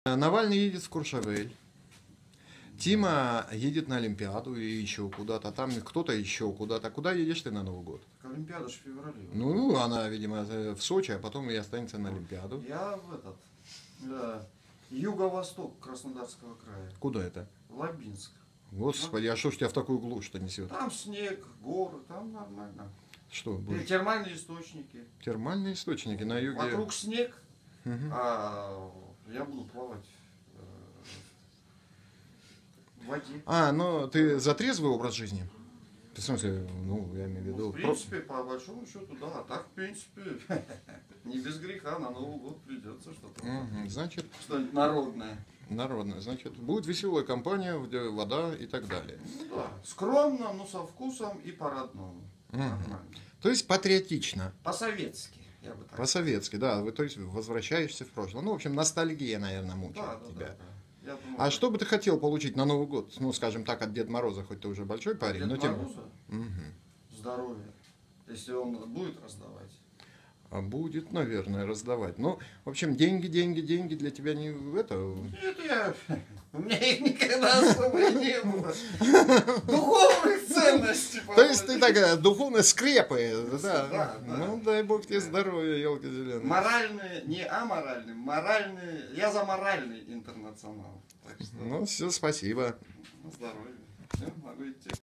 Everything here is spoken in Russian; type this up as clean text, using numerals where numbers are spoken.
Навальный едет в Куршавель. Тима едет на Олимпиаду и еще куда-то. Там кто-то еще куда-то. Куда едешь ты на Новый год? Так Олимпиада же в феврале. Ну, она, видимо, в Сочи, а потом и останется на Олимпиаду. Я юго-восток Краснодарского края. Куда это? Лабинск. Господи, а что ж тебя в такую глушь-то несет? Там снег, горы, там нормально. Что? И термальные источники. Термальные источники на юге. Вокруг снег, Угу. а я буду плавать в воде. Ну ты за трезвый образ жизни? В смысле, ну, я имею в виду... В принципе, по большому счету, да. А так, в принципе, не без греха, на Новый год придется что-то. Значит... Что-нибудь народное. Народное. Значит, будет веселая компания, где вода и так далее. Ну да. Скромно, но со вкусом и по-родному. Нормально. То есть патриотично. По-советски, я бы так По-советски, да. Вы, то есть, возвращаешься в прошлое. Ну, в общем, ностальгия, наверное, мучает тебя. Да. Я думаю, А что бы ты хотел получить на Новый год? Ну, скажем так, от Деда Мороза, хоть ты уже большой парень, Дед но тем... Мороза? Здоровье. Если он будет раздавать. А будет, наверное, раздавать. Ну, в общем, деньги для тебя не это... Нет, у меня их никогда особо и не было. Духовных ценностей. То есть ты такая духовная скрепы, да? Да. Ну, дай бог тебе здоровья, елка зеленая. Моральные, не аморальные, моральные. Я за моральный интернационал. Так что, Ну, все, спасибо. здоровья. Все, могу идти.